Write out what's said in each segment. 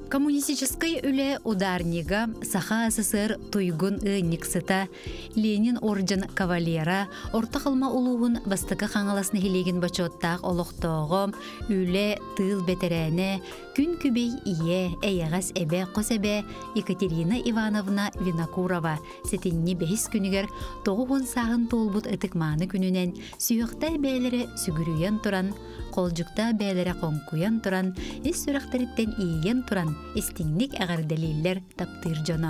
Коммунистической үле ударнига Саха СССР туйгун никсыта Ленин орден кавалера орта кылма улугун бастыка хаңаласны хилеген бачоттақ олоқтоғым үле тыл бетерәне күн күбей ие әйәғас әбе қосәбе Екатерина Ивановна Винокурова сетинни бәхис күнігер 9 сағын толбут ытыкманы күнінен сүйіқта бәлері сүгірүйен тұран, қолжықта бәлері қонқуян тұран, ес сүрақтарыттен иеген тұран, истинник әғар дәлелер таптыр жона.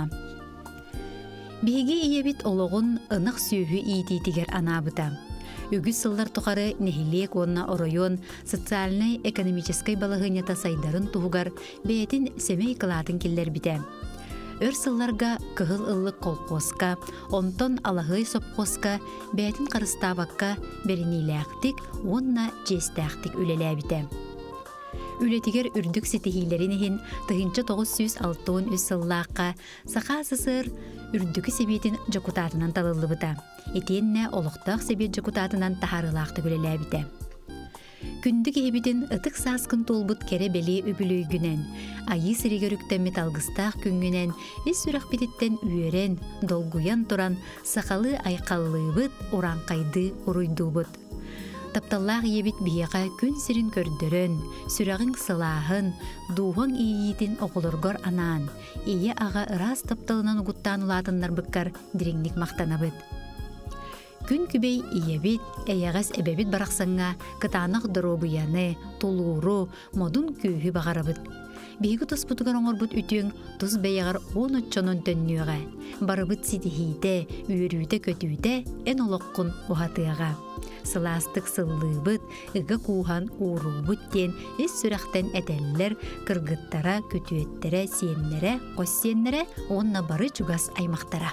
Беге иебит олығын ынық сүйі иететігер анабыта. Үгіз сыллар тұқары нехилек онна оройон социальный экономической балығынета сайдарын туғығар бәйтін семей қылатын келдер біте. Өр сылларға кығыл ыллық қолқосқа, онтон алағый сопқосқа, бәйтін қарыстабаққа берінейләқтік, онна жестәқтік үлелі біте. Үлетігер үрдік сетихилерінігін тұхынчы 963 сыллаққа Саха СССР үрдікі себетін жокутатынан талылы бұта. Етенне олықтақ себет жокутатынан тахарылақты үлелі біте. Күндік ебіден ытық саскын толбыт кере беле өбілөйгінен, айы сірегеріктен металгыстақ күнгінен, ес сүрақ бететтен үйерен, долгуян тұран, сақалы айқаллы бұд, оран қайды ұруйду бұд. Тапталлақ ебіт бияға күн сірін көрдірін, сүрағын сылағын, дуғын иетін оғылыргор анан, ие аға ырас тапталынан ұғыттан ұлатынлар бұққар диреңнік мақтана бұд. Күн күбей иебит, әйәғас әбәбит барақсанға кытанық дұробыяны, толуыру, модун күйі бағарабыд. Бейгі тұс бұтығар оңыр бұд үтің тұс бәйіғар 13 төннүйіға. Барыбыд сидихейді, үйірүйді көтүйді, ән олыққын ұғатыға. Сыластық сыллыбыд, үгі қуған ұруыбыд ден, ес сүрақтен әтәлілер, кыргыттара, көтүйеттері, сиенлері, қос сиенлері, онна бары чугас аймақтара.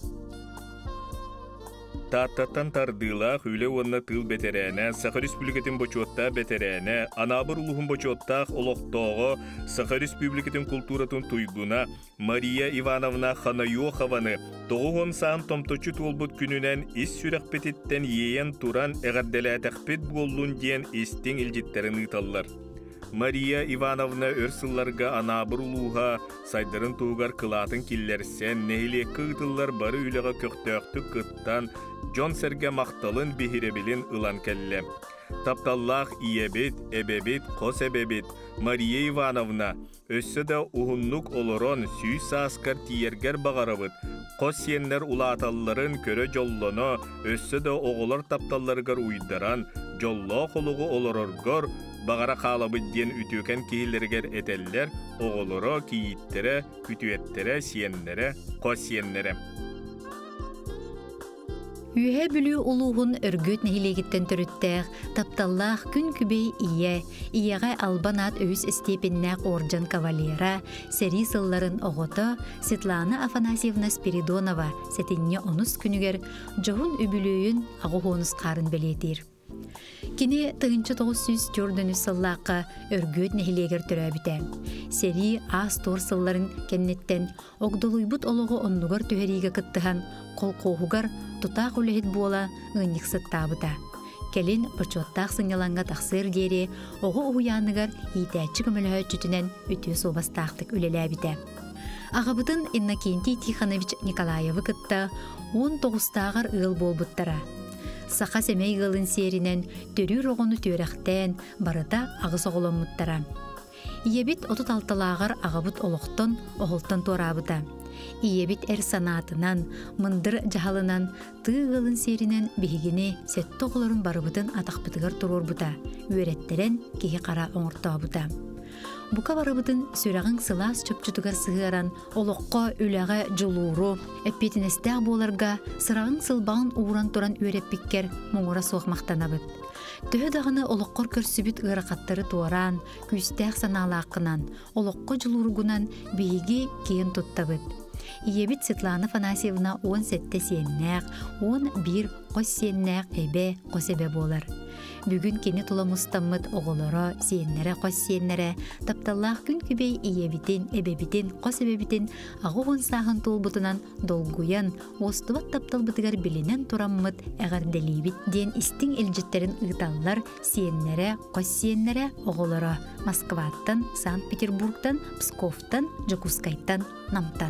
Таттаттан тардылах үле онна тыл бетерәне, Саха Республикатын бочотта бетерәне, Анабыр улухун бочоттах олоқтоғы Саха Республикатын культуратын туйгуна Мария Ивановна Ханайохованы 9 саам томточу толбут күнінен ис сүрәқ пететтен еен туран әғарделәтәқпет болуын ден истен илжеттерін ыталлар. Мария Ивановна өрсылларға анабыр улуға сайдарын туғар кылатын киллерсен нехилеккі ытыллар бары үліға көқтөқтік кыттан Джон Серге мақталын бихиребілін ылан кәлі. Тапталлах иебет, эбебет, қос эбебет Мария Ивановна өссі да ұғыннық олырон сүй саскар тиергер бағарабыд. Қос сенлер улаталларын көрі жоллыны өссі да оғылар тапталларғар уйдаран жоллы қолығы олырырғар бағара қалабыд ден үтөкен кейлергер этеллер оғылыры, кейіттері, үтөеттері, сиенлері, қос сиенлері. Үйе бүлі улуғын өргөт нехилегіттен түріттәғ, тапталлақ күн күбей иеға албанат өз степеннәқ орджан кавалера, сәрі сылларын оғыты Светлана Афанасьевна Спиридонова сәтінне оныс күнігер жоғын үбілөйін ағуғоныс қарын белетер. Кені 904 сыллаққа өргөт нехилегер түрәбіті. Сәрі ас тор сылларын кеннеттен оғдолуйбут олығы оннуғар түхәриге кыттыған қол қоғығар тұтақ үліхет бола ұйнықсыт табыта. Келін бұрчуаттақ сыңяланға тақсыр дері оғы ұғыяныгар етәтчі көмілі жүтінен өтіе собастақтық үлеләбіті. Ағабытын Иннокентий Тихонович Николаевы кытта 19-тағар ұл болбыттара. Саха семей ғылын серінен төрір оғыны төрәқтен барыта ағыз оғылымыттара. Иебит 36-лағар ағабыт олықтын оғылтын торабыта. Иебит әр санатынан, мындыр жағалынан, тығылын серінен бігіне сәтті оғыларын барыбытын атақпытығыр тұрор бұта, өреттерен кейі қара оңырта бұта. Бұқа барыбытын сүрағың сылас чөпчүтігар сығыран, олыққа үліға жылуыру, әппетінестәғ боларға сырағың сылбағын уыран тұран өреппіккер мұңыра соғмақтанабыд. Төхі дағыны олыққыр көрсібіт ғырақаттары туаран, күстәқ саналақынан, олыққа жылуыргунан бейге кейін тұттабыд. Иебит Светлана Афанасьевна 10 сәтті сеннәқ, 11 қос сеннәқ әбе қос әбе болар. бүгүн кини туламустаммыт оголоро, сиеннере, кос сиеннере, тапталлаах күн күбей иебитин, эбебитин, кос эбебитин, агугун саахын тулбутунан долгуян, остубат тапталбытыгар билинен тураммыт, эгарделибит ден истиң элжиттерин ыыталлар, сиеннере, кос сиеннере оголоро, Москваттан, Санкт-Петербургтан, Псковтан, Жокускайттан, Намтан.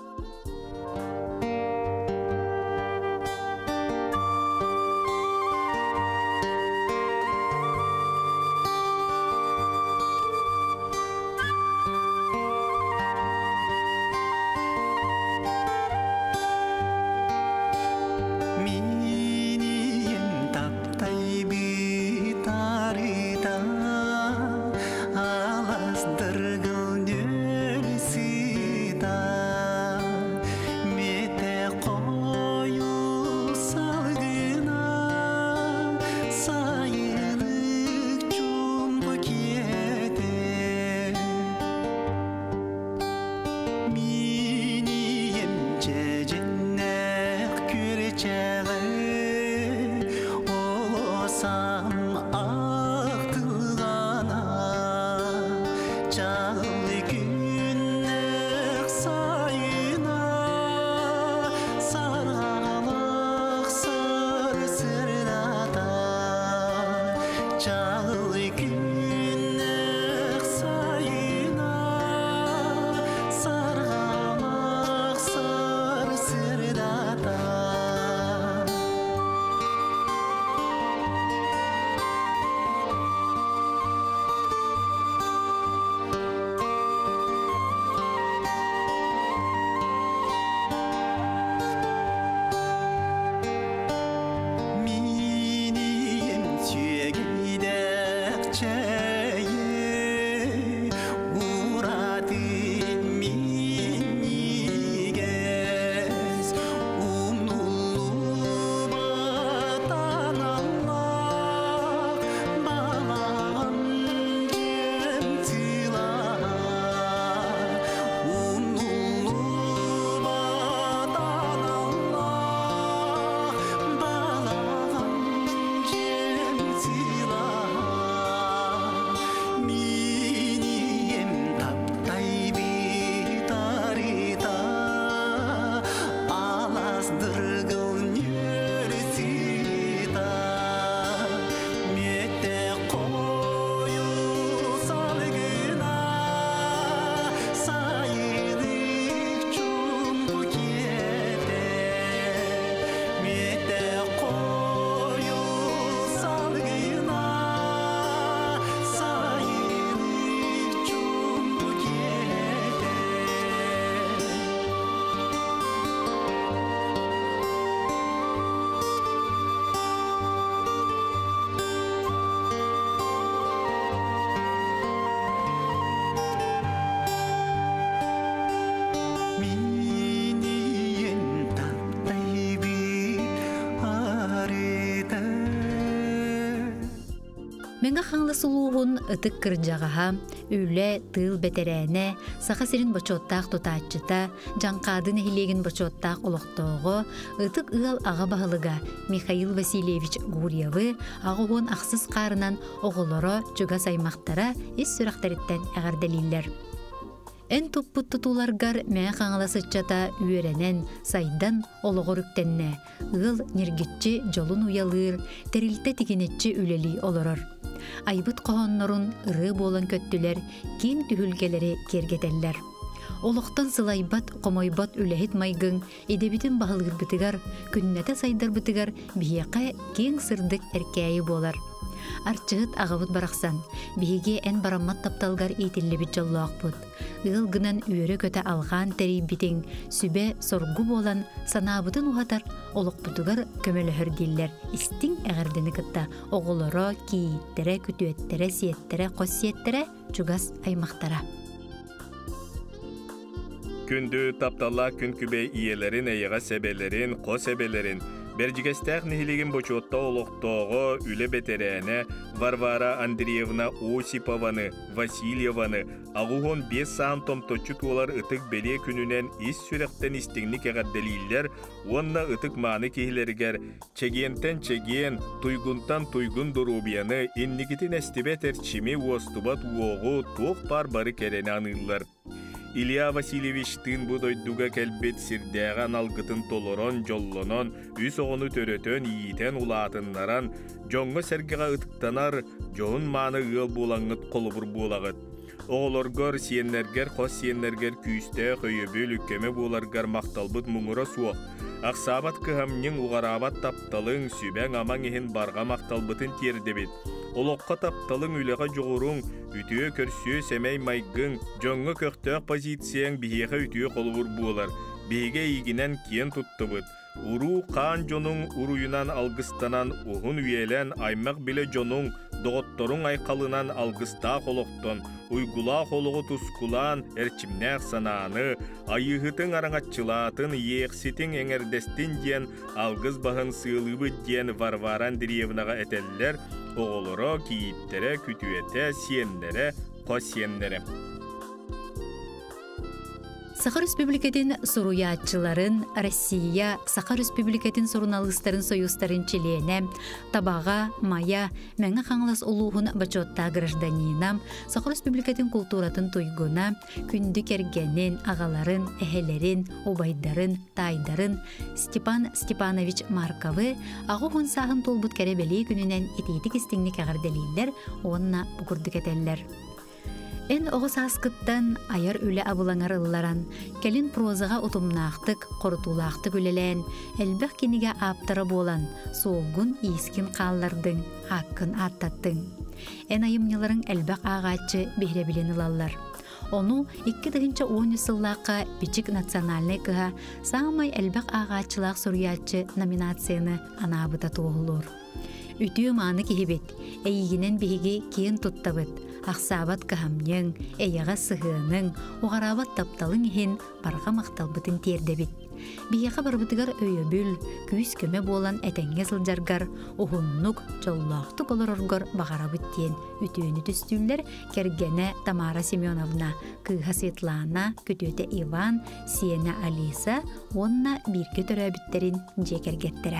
Меңа хаңлы сулуғын ытык кырджағаға, үлі тыл бетерәне, сақа сирин бочоттақ тұтатчыта, жанқадын эхилеген бочоттақ олықтоғы, ытык ығал аға бағылыға Михаил Васильевич Гурьевы ағуғын ақсыз қарынан оғылары жүға саймақтара ес сүрақтарыттен әғарделейлер. Эн туппут тутуларгар мәң қаңыласычата үйеренен сайдан олығыр үктенне, ығыл нергетчі жолын уялыр, терилте тигенетчі үлели олырыр. Айбыт қоғаннырын ыры болан көттілер, кен түхілгелері кергетеллер. Олықтан сылайбат, қомойбат үләхет майгың, едебітін бағылғыр бітігар, күннәті сайдар бітігар, бейеқі кен сырдық әркәйі болар. Арчығыт ағавыт барақсан, бейге ән барамат тапталғар етілі біт жоллуақ бұд. Үғыл гынан үйірі көті алған тәрей бітің, сүбе соргу болан, санабытын уғатар, олық бұдығар көмелі хүрдейлер. Истің әғірдіні кітта оғылары, кейттері, күтуеттері, сиеттері, қосиеттері, жүгас аймақтара. Күнді тапталла күн күбей иелерін, әйіға себелерін, қос себелерін, Бәржігестәқ нехилеген бочотта олықтоғы үлі бетерәне Варвара Андреевна Осипованы, Васильеваны, ағуғын 5 саан томточу туолар ытык беле күнінен ис сүректен истигни кәғадделейлер, онна ытык маны кейлергер, чегентен чеген, туйгунтан туйгун дұрубияны, инникитин әстібет әрчими уостубат уоғу тоқ бар бары кәрені анылар. Илья Васильевич тын будойдуга кәлбет сирдәған алгытын толорон, жоллонон, үс оғыны төрөтөн, иетен улаатыннаран, жоңғы сәргіға ытықтанар, жоғын маны ғыл болаңыт қолыбыр болағыт. Оғылоргор сиеннергер, қос сиеннергер күйісті, қойөбіл үккеме боларгар мақталбыт мұңыра суық. Ақсабат кыхамнен уғарабат тапталың, сүбәң амаң ехін барға мақталбытын тердебет. Олоққа тапталың үлеға жоғырың, үтіе көрсіе сәмей майгың, жоңғы көқтөк позицияң бейеға үтіе қолығыр болар. Бейге игінен кен тұттыбыт. Уру қан жонун уруюнан алгыстанан уғын үйелен аймақ біле жонун доғытторун айқалынан алгыста қолықтон, уйгула қолығы тұскулан әрчімнәқ сананы, айығытың араңатчылатын еқсетің әңердестін ден алгыз бағын сыйлыбы ден Варвара Андреевнаға әтелілер, оғылыры, кейіттері, күтуеті, сиенлері, қосиенлері. Саха Республикатын суруячыларын Россия, Саха Республикатын сурыналыстарын союстарын чилене, табаға, мая, мәңі қаңлас олуғын бачотта гражданинам, Саха Республикатын культуратын туйгуна, күнді кергенін, ағаларын, әхелерін, обайдарын, тайдарын, Степан Степанович Марковы, ағуғын сағын толбут кәребелей күнінен етейдік істіңні кәғарделейлер, онына бұқырдық әтеллер. Эн оғы саскыттан аяр үлі абылаңар ылларан, кәлін прозаға ұтымнақтық, қорытулақтық үлелән, әлбәқ кенеге аптары болан, солғын искін қаллардың, аққын аттаттың. Эн айымнеларын әлбәқ ағатчы бейребілен ылалар. Onu 2010 сыллаққа Бичик национальный кыға самай әлбәқ ағатчылақ сұрыятчы номинацияны анабыта тоғылыр. Үтіу маны кехебет, әйігінен бейге кейін тұттабыт. Ақсабат кахамнен, әйіға сығының, оғарабат тапталың ехен барға мақталбытын тердебет. Бейеға барбытығар өйөбіл, күйіс көме болан әтәңге сылжаргар, оғыннық, жоллақтық олар орғар бағарабыттен үтіөні түстүллер кергене Тамара Семеновна, кыға Светлана, күтөте Иван, Сиена Алиса, онна бірге төрәбіттерін жекергеттері.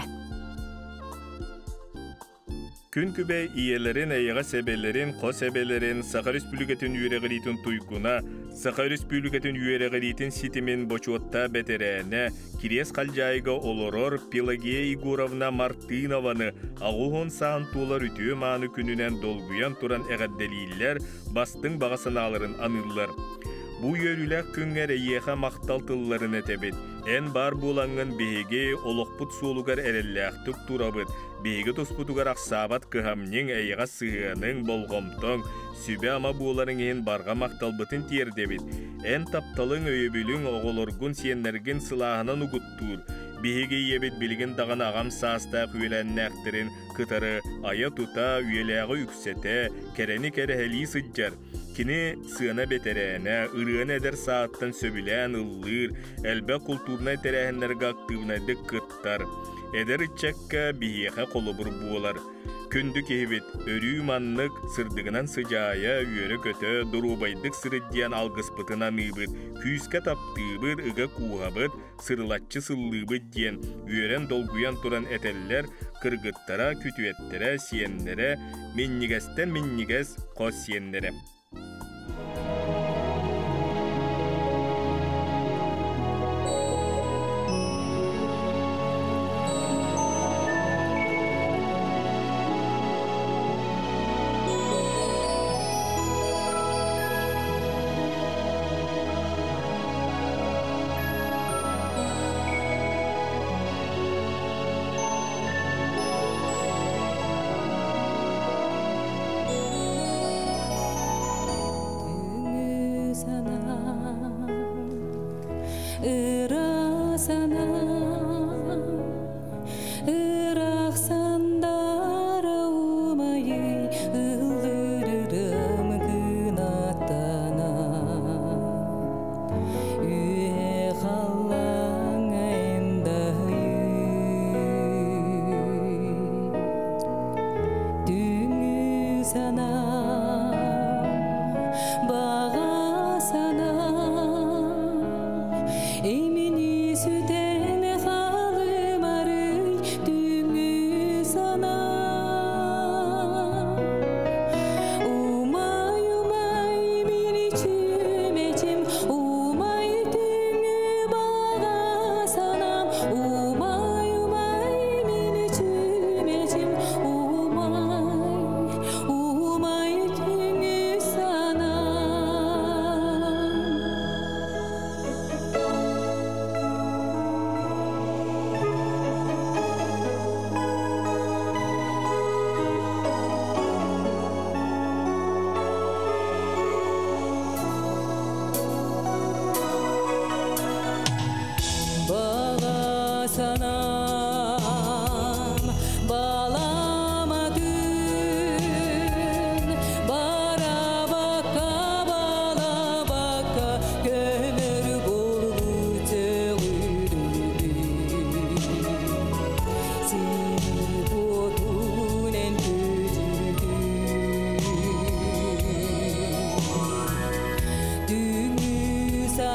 Күн күбе иелерин, әйіға сәбелерин, қос сәбелерин Саха Республикатын үйерегілейтін туйкуна, Саха Республикатын үйерегілейтін ситимен бочуотта бәтерәне, Кирес қалжайға олорор Пелагея Егоровна Мартынованы ағуғын сағын туылар үтіе маны күнінен долгуян туран әғадделейлер бастың бағасыналарын анылар. Бу йөрүләк күнгәр әйеға мақталтылларын әтәбет. Ән бар болаңын бейге олықпыт солугар әрелләқтік турабыт. Бейге тұспытугар ақсабат кыхамнен әйеға сығының болғымтың, сүбе ама боларын ең барға мақталбытын тердебет. Ән тапталың өйебілің оғылыргын сенлерген сылағынан ұғыттур. Бейге ебет білген даған ағам саста құйелән нәқтірін кытары ая тута үйеләғы үксеті, кәрәні кәрәхәлі сыджар. Кини сыана бетерәне, ырыан әдер сааттан сөбілән ыллыр, әлбә культурна тәрәхінлерге активнайды кыттар. Әдер итчәкка бейеға қолыбыр болар. Күнді кейбет, өрі маннық сырдығынан сыжая, үйері көті, дұрубайдық сырыдиян алғыспытынан ұйбыд, күйіске таптыбыд, ұға куғабыд, сырлатчы сыллыбыд ден, үйерен долгуян туран әтеллер, кыргыттара, күтуеттері, сиенлері, меннігестен меннігес қос сиенлері.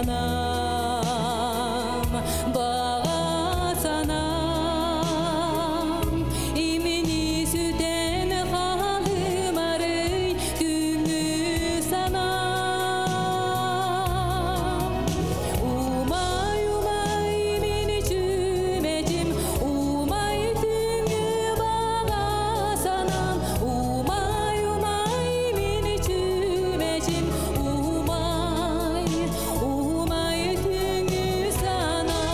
sanam bağa sanam imini süten halim arey tümü sanam umay umay imini çümecim umay tümü bağa sanam umay umay imini çümecim umay umay tümü sanam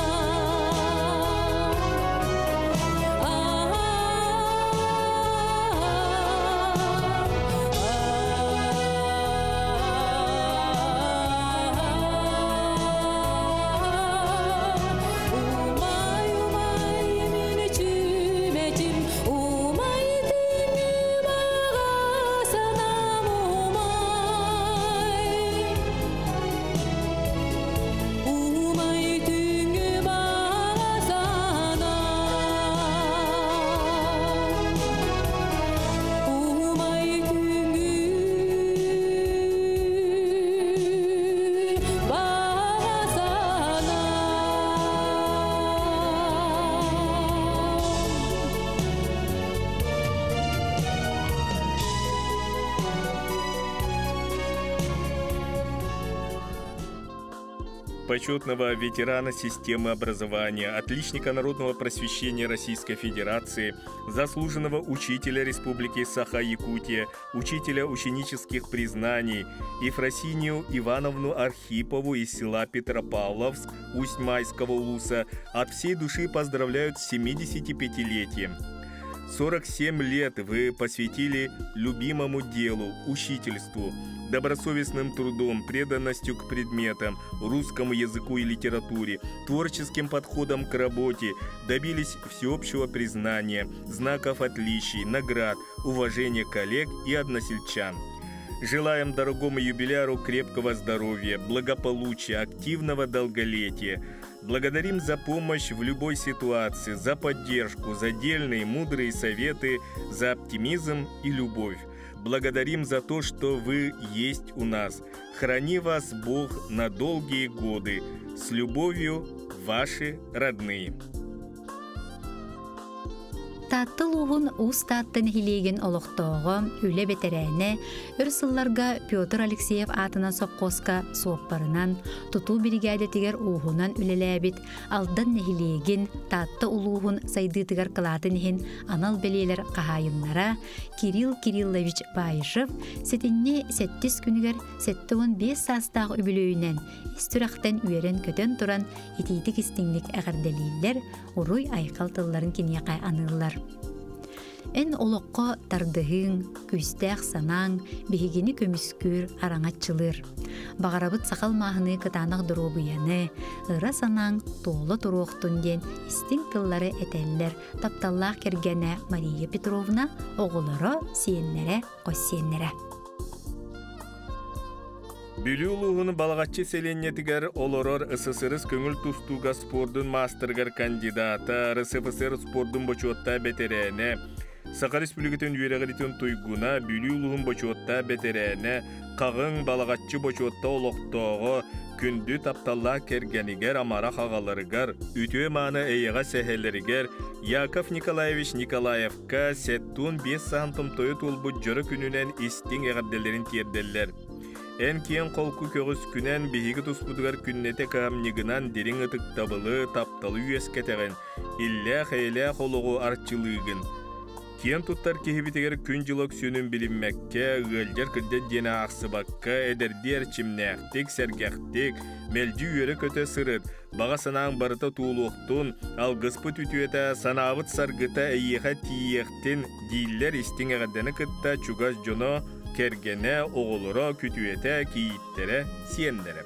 umay umay imini çümecim umay tümü bağa sanam umay tümü bağa sanam umay tümü bağa sanam. Почетного ветерана системы образования, отличника народного просвещения Российской Федерации, заслуженного учителя Республики Саха-Якутия, учителя ученических признаний Ефросинию Ивановну Архипову из села Петропавловск Усть-Майского улуса от всей души поздравляют с 75-летием. 47 лет вы посвятили любимому делу, учительству, добросовестным трудом, преданностью к предметам, русскому языку и литературе, творческим подходом к работе, добились всеобщего признания, знаков отличий, наград, уважения коллег и односельчан. Желаем дорогому юбиляру крепкого здоровья, благополучия, активного долголетия. Благодарим за помощь в любой ситуации, за поддержку, за дельные, мудрые советы, за оптимизм и любовь. Благодарим за то, что вы есть у нас. Храни вас Бог на долгие годы. С любовью, ваши родные. Таттылуғын ұстаттын хилеген олықтоғы үлі бетерәне үрсылларға Петр Алексеев атынан соққосқа соқпарынан тұту бригадетігер уғынан үлеләбіт алдан нехилеген татты ұлуғын сайдытығар қылатынығын анал белелер қағайынлара Кирилл Кириллович Байышев сетінне 7 күнігер 7-15 састағы үбілөйінен істірақтан үйерен көтен тұран етейдік істіңлік әғірделейлер ұруй айқалтыларын кенеқай анылар. Эн олоққа тардығын, күстәқ санаң, бігені көміскүр араңатчылыр. Бағарабыт сақал мағыны кытанақ дұробыяны, ыра санаң толы тұруқтын ден істің тыллары әтәлілер тапталлақ кергені Мария Петровна оғылары сиенлері қоссиенлері. Бүлі балағатчы селенетігер олорор СССР көңіл тұстуға спордың мастыргар кандидата, РСФСР спордың бочуатта бетерәне, Сақа Республикатын үйерәғілетін тұйгуна бүлі ұлығын бочуатта бетерәне, қағын балағатчы бочуатта олықтоғы, күнді тапталла кергенігер амара қағаларығар, үтіе маны әйеға сәхелерігер, Яков Николаевич Николаевка сәттун 5 сантым тойы толбы жыры күнінен істің әғарделерін терделер. Эн киен қолку көгіс күнен бейгі тұспудығар күннете қамнигынан дерің ұтық табылы, тапталы үйескетеген, иллә қайлә қолуғу артчылығын. Киен тұттар кехебетегер күн жылық сөнін білінмәкке, ғылдер күрдет дені ақсыбаққа, әдердер чимнәқтік, сәргәқтік, мәлді үйері көті сырыт, баға санаң барыта туылуқтың, ал ғыспыт үтуеті санавыт сарғыта әйеға тиектін дейілер істің әғаданы күтті чугас жоно, кергене, оғылыра, күтуеті, кейіттері, сиендері.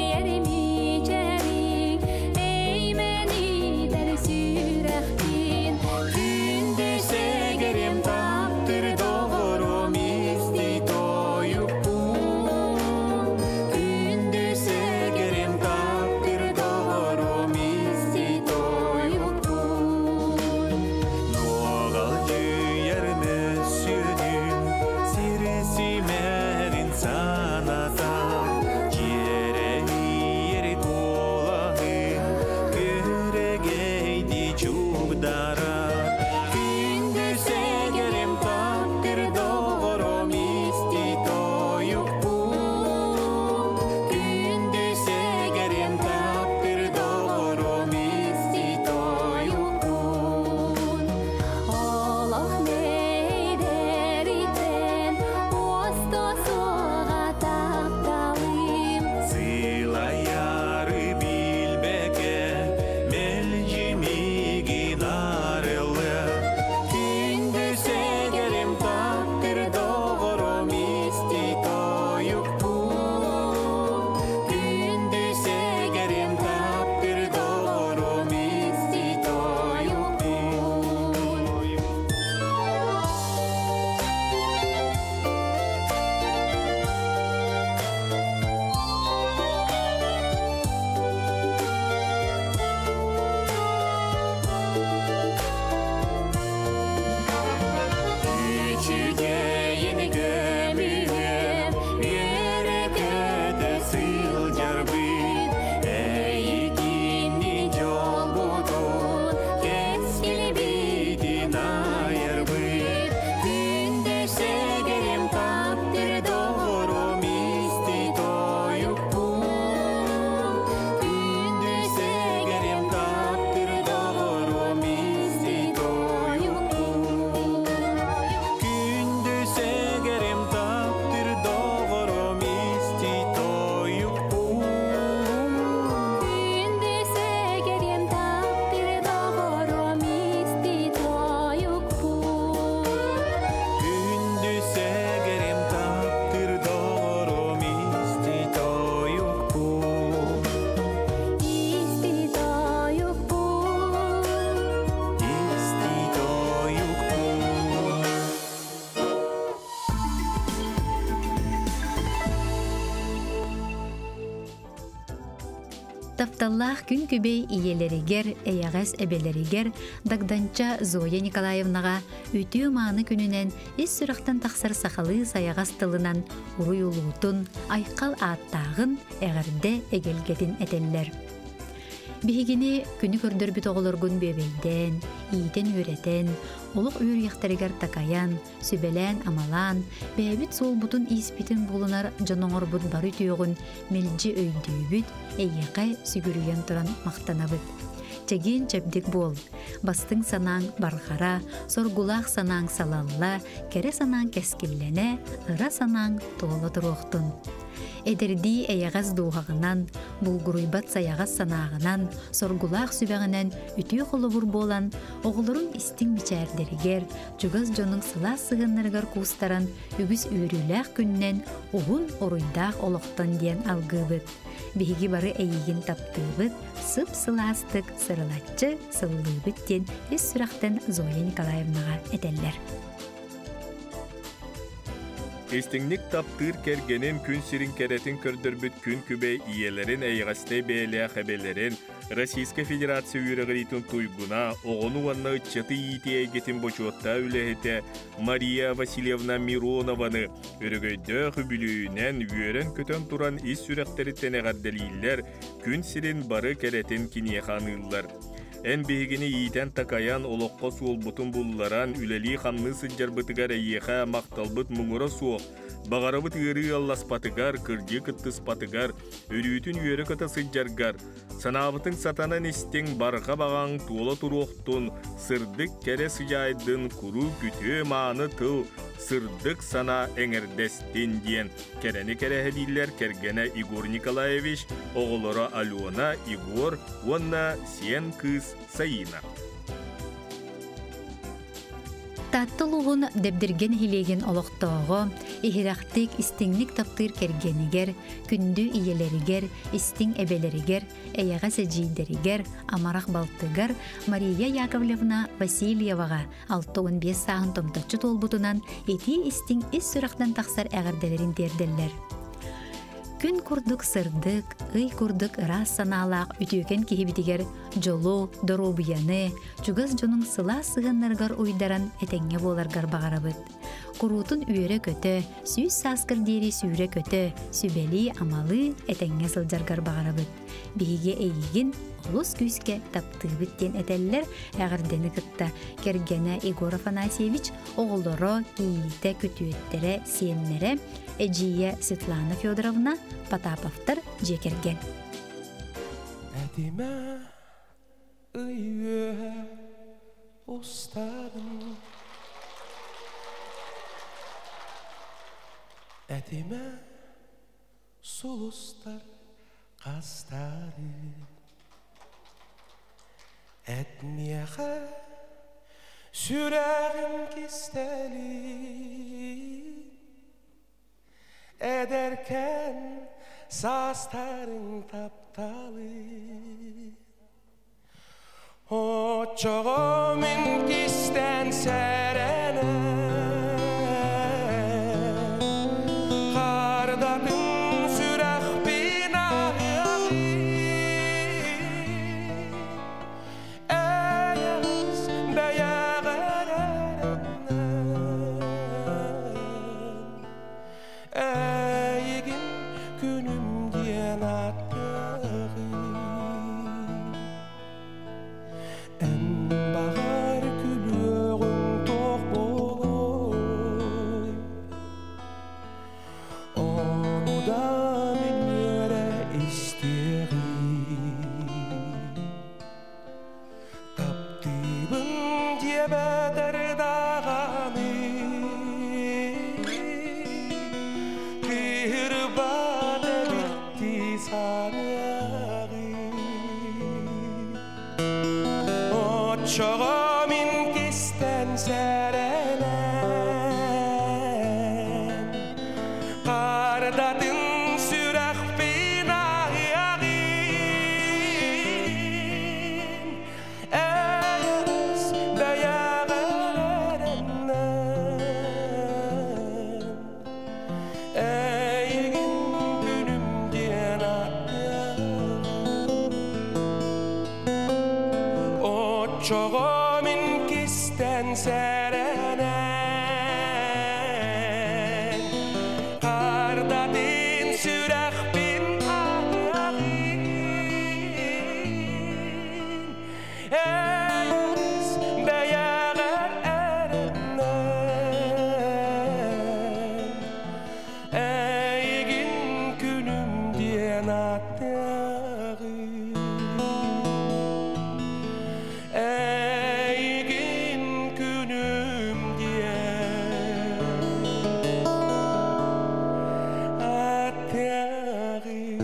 Ey meni der sürek Тапталлах күн күбей иелеригер, эйагас эбелеригер Дагданча Зоя Николаевнаға үтүү мааны күнүнен ис сүрақтан тақсар сақалы саягас тылынан уруй улуутун айқал аттағын әғірде эгелгетин этеллер. Бихигини күнү көрдөр бүт оголоргун бөбейден, иитен үйретен, олық үйір яқтарыгар такаян, сүбелен амалан, бәбіт сол бұтын испитин болунар жоноңор бұт бары түйоғын мелжи өйдүйбіт, эйеқай сүгүрүйен туран мақтанабыт. Чеген чәбдік бол, бастың санаң барғара, соргулақ санаң салалла, кәрі санаң кәскіллене, ыра санаң толы тұруқтын. Эдерди эягас дуғағынан, булгуруйбат саяғас санағынан, соргулақ сүбәғінен үтіе қолыбыр болан, оғылырын истің бичәрдерігер, жүгаз жоның сыла сығынларғар кустаран үгіз үйріләқ күннен уғын оруйдақ олықтан ден алғыбыт. Беги бары әйігін таптыбыт, сып сыластық сырылатчы сыллыбыт ден ес сүрақтан Зоя Николаевнаға этеллер. Истиңник таптыр кергенин күн сирин керетин көрдөрбүт күн күбей иелерин эйгасты бээле хабелерин Российская Федерация үйрөгөритин туйгуна оғону ванна ытчаты ити эйгетин бочуотта үлэхете Мария Васильевна Миронованы өрөгөйдө хүбүлүүнен үйөрен көтөн туран ис сүрөктериттен эгадделииллер күн сирин бары керетин киниеханыллар. Эн бігіні ийтен такаян олоққа суолбутын бұлларан үлелі қамны сыджарбытыгар әйеға мақталбыт мұңыра суоқ, бағарабыт үйері алласпатыгар, кырдие кыттыспатыгар, өрүйтін үйері кыта сыджаргар, санабытын сатанан истен барға бағаң туола туруқтын, сырдық кәрі сыжайдын күру күтө мааны тыл, сырдық сана әңірдестен ден. Кәрәні кәрәхедейлер кәргені Игор Николаевич, оғылыра Алена, Игор, онна сен кыз Саина. Таттылуғын дәбдірген хилеген олықтауғы, ихирақтық истіңлік таптыр кергенігер, күнді иелерігер, истің әбелерігер, әяға сәжейдерігер, амарақ балтығар Мария Яковлевна Васильеваға 6-15 сағын томтатчы толбутынан еті истің ес сұрақтан тақсар әғірделерін дерделер. Күн курдук сырдык, ый курдук ырас саналақ үтөкен кихибитигер жолу, доробияны, чугас жонун сыла сыгыннаргар уйдаран этеңге боларгар бағарабыт. Курутун үйері көтө, сүйіз саскыр дери сүйре көтө, сүбели амалы этеңге сылжаргар бағарабыт. Биге эйгин олус күйске таптыбыттен этеллер әғірдені кытта кергені Игор Афанасьевич оғылдары кейте күтуеттере сиеннере Эджия Светлана Федоровна Потаповтар жекерген. Әдеме үйе ұстадым, әдеме сұлыстар қастары, әтмеға сүрәғім кестәлі, әдеркен састарың тапталы. Очоғымен кестен сәрәні, қардатын сүрәқ бен ағылы, әйіз бәяғарарынан, әйігін күнімден аттығы. Ән бағар күлігін тоқ болой, оны да менері істері. Таптыбын деп әдір дағаны, кірбады бітті санағы. Очоғымен кестен сәрәнен, қардатын сүрәқ бен ағығын, әйіз бәяғарарынан, әйігін күнімден аттығы. min kisten särenen Karda din sürek bin ağin Eys beyager erennen Eygin günüm diyen attağın Eygin günüm diyen attağın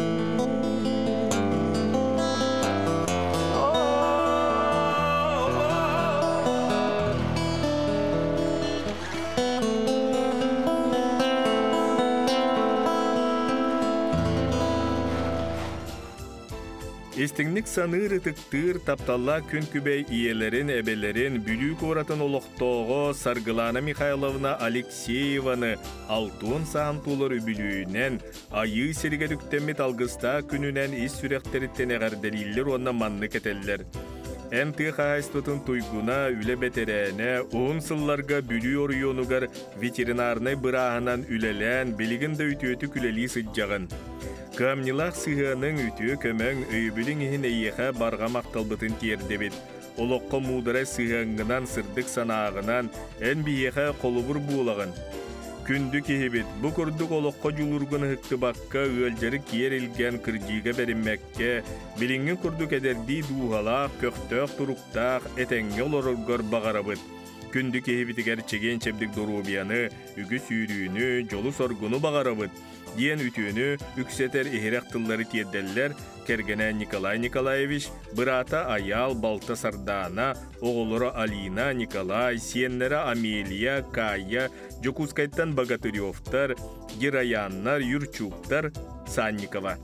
Истинник саныр ытыктыр тапталла күн күбей иелерин, эбелерин, бүлүк оратын олоқтоғы Саргылана Михайловна Алексееваны алтуын саантулар үбілүүнен, айы серге дүктемит алгыста күнүнен ис сүректеріттен әғарделиллер онна манны кетеллер. Энты хайстытын туйгуна үле бетерене, оғын сылларга бүлүү орыйонугар ветеринарный бырағынан үлелен, белігінді үтіөті күлелі сыджағын. Камнилах сыгының үтіө көмөң өйбілің ихин эйеха барға мақталбытын тиердебет. Олоққа мудара сыгыңынан сырдық санағынан ән бейеха қолыбыр буылағын. Күнді кехебет, бұ күрдік олоққа жүліргін хықты баққа өлжері киер елген кіржиге беріммәкке, біліңін күрдік әдерді дуғалақ, көқтөк тұруқтақ, әтәңе олорғыр бағарабыт. Күнді кехебетігер чеген чебдік дұрубияны, үгі сүйрүүнü, жолу соргуну бағарабыт. Диен үтүүнü үксетер ихирек тыллары тиедделлер Кергене Николай Николаевич, бырата Аял Балта Сардана, оғылыры Алина Николай, сиеннері Амелия, Кая, Жокускайттан Богатыревтар, Герояннар, Юрчуктар, Санникова.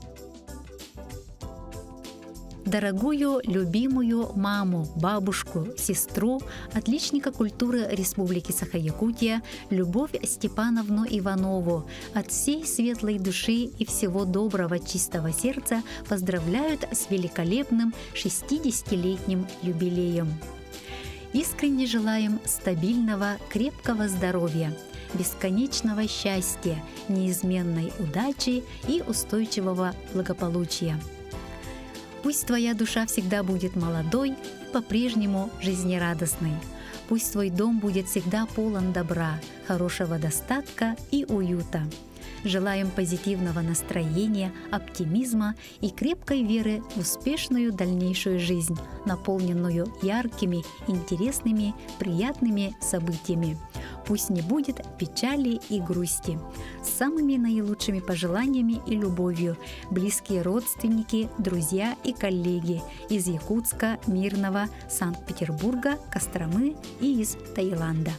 Дорогую, любимую маму, бабушку, сестру, отличника культуры Республики Саха-Якутия Любовь Степановну Иванову от всей светлой души и всего доброго чистого сердца поздравляют с великолепным 60-летним юбилеем. Искренне желаем стабильного, крепкого здоровья, бесконечного счастья, неизменной удачи и устойчивого благополучия. Пусть твоя душа всегда будет молодой и по-прежнему жизнерадостной. Пусть твой дом будет всегда полон добра, хорошего достатка и уюта. Желаем позитивного настроения, оптимизма и крепкой веры в успешную дальнейшую жизнь, наполненную яркими, интересными, приятными событиями. Пусть не будет печали и грусти. С самыми наилучшими пожеланиями и любовью близкие родственники, друзья и коллеги из Якутска, Мирного, Санкт-Петербурга, Костромы и из Таиланда.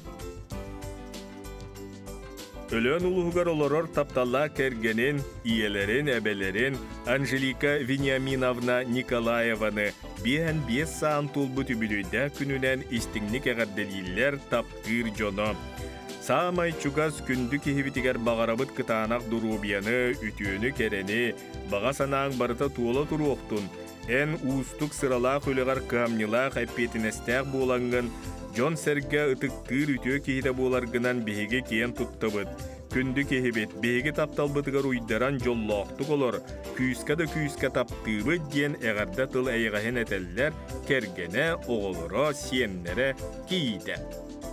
Өлөн улуғар олорор тапталла кергенин, иелерин, әбелерин Анжелика Вениаминовна Николаеваны биэн 5 саан тулбут үбілүйді күнінен истіңнік әғарделиллер таптыр жоно. Саамай чугас күнді кехебитигер бағарабыт кытанақ дұрубияны, үтіөні керені, баға санаң барыта туола тұру оқтун. Эн уустук сыралақ өліғар камнилақ әппетінестәқ болаңын, Жон сәрге ытыктыр үтіө кейді боларғынан беге кейін тұттыбыд. Күнді кехебет беге тапталбытығар уйдаран жоллоқтық олар. Күйіске таптыбы ден әғарда тыл әйғахен әтәллер кергене оғылыра сиеннері кейді.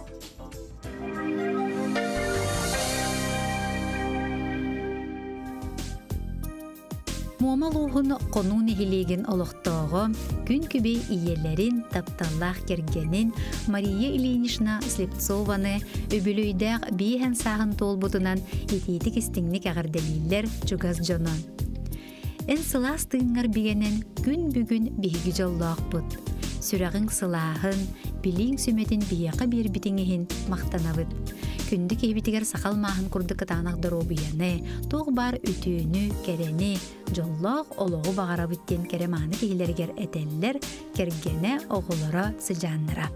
Муамалуғын қонуын хилеген олықтығы, күн күбей иелерін тапталлақ кергенін Мария Ильинична Слепцованы өбілөйдәқ бейхен сағын толбутынан етейдік істіңнік әғарделейлер жүгаз жоны. Ән сылас тыңғар бігенен күн бүгін бейгі жоллақ бұд. Сүрағың сылағын, білең сөметін бейеқі бербітіңіхін мақтанавыд. Күнді кейбітігер сақал мағын күрді кытанақ дұробияны, тоғы бар үтіөні, кәрені, жоллақ олығы бағарабыттен кәріманы кейлергер әтәлілер кергені оғылыра сыжанныра.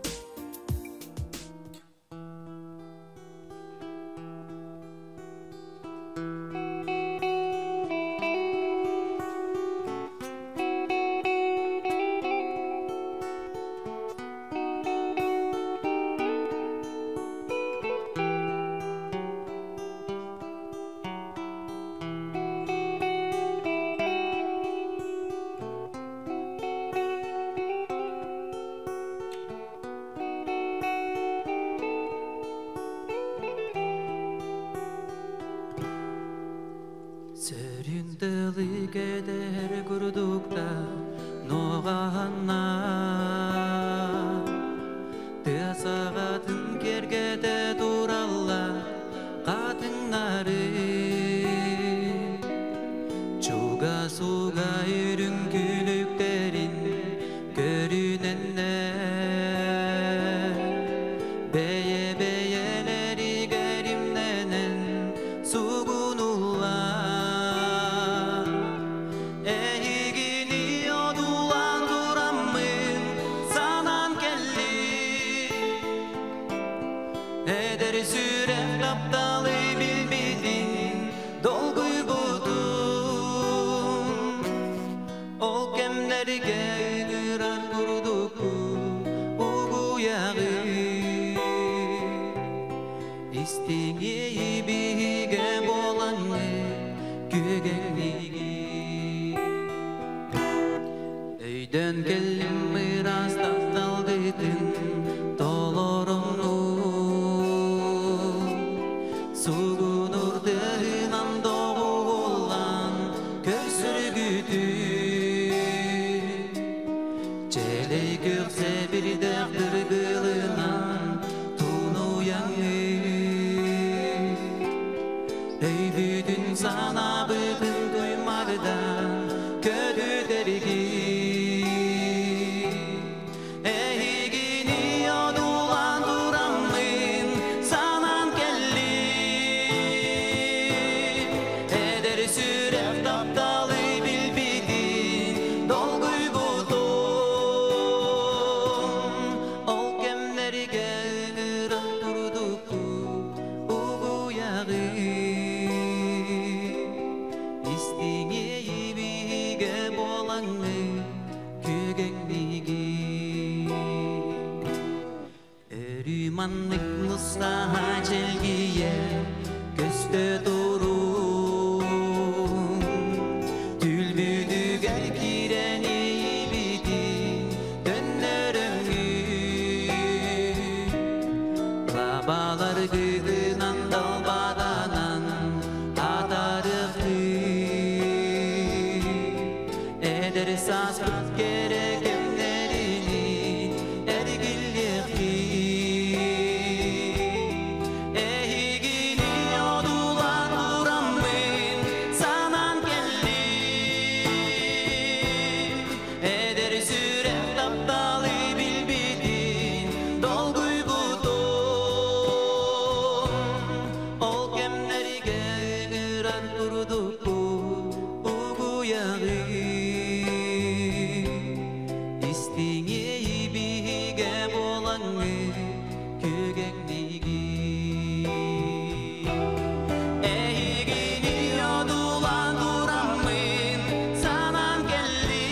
Тылы кедер курдукта ноғана Тысағатын кергеде туралла қатыңнары Чуга суга үрін күліктерін көріненне Бeye-бeyелері керімненен суғынула Ehigini odulan duramın sanan kelli Eder sürem kaptalı bilmedin dolguy budun Ol kemlerge ıran kurduku ugu yağı İstiği bige bolanı gügenligi Öydön kellim miras taptaldıydın dolorunu Suğunurdığınan doğulan köksürgüdü Çeley gökse bir dağdır gılınan tunuyanı Ey bütün sana bıkın duymaktan kötü dergi Ehigini odulan duramın sanan kelli Eder süref taptalı bilbidin dolguy budun Ol kemlerge ıran kurduku ugu yağı İstiği bige bolanı kügenligi Erümanlık mustaha çelgiye göste durun Tülbüdüge kireni bidin dönleröngü Babalar gıgınan dalbadanan atarıqı Eder saz gerekemlerini ergilliqi Ehigini odulan duramın sanan kelli Eder süref taptalı bilbidin dolguy budun Ol kemlerge ıran kurduku ugu yağı İstiği bige bolanı kügenligi Ehigini odulan duramın sanan kelli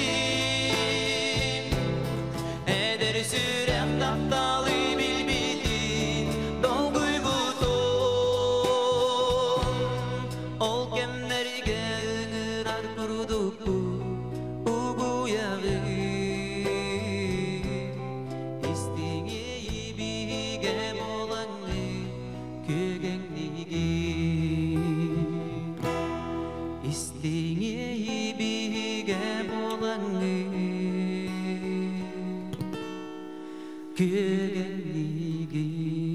Eder sürem taptalı bilbidin dolguy budun Ol kemlerge ırar kurduku ugu yağı İstiği bige bolanı kügenligi İstiği bige bolanı kügenligi